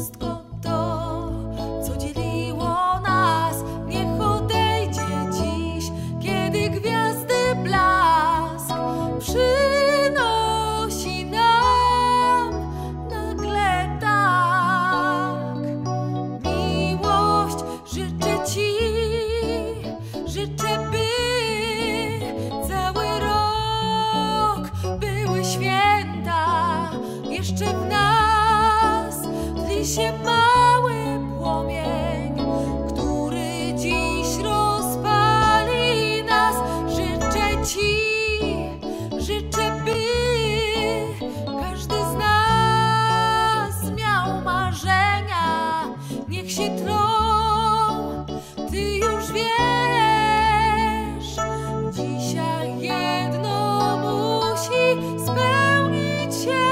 Wszystko to, co dzieliło nas, niech odejdzie dziś, kiedy gwiazdy blask przynosi nam nagle tak. Miłość życzę Ci, życzę, by cały rok były święta. Jeszcze w nas tli się mały płomień, który dziś rozpali nas. Życzę Ci, życzę, by każdy z nas miał marzenia. Niech się trą, Ty już wiesz, dzisiaj jedno musi spełnić się.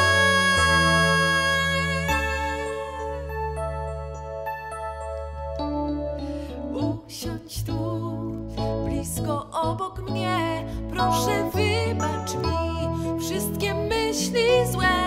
Usiądź tu, blisko obok mnie, proszę wybacz mi wszystkie myśli złe.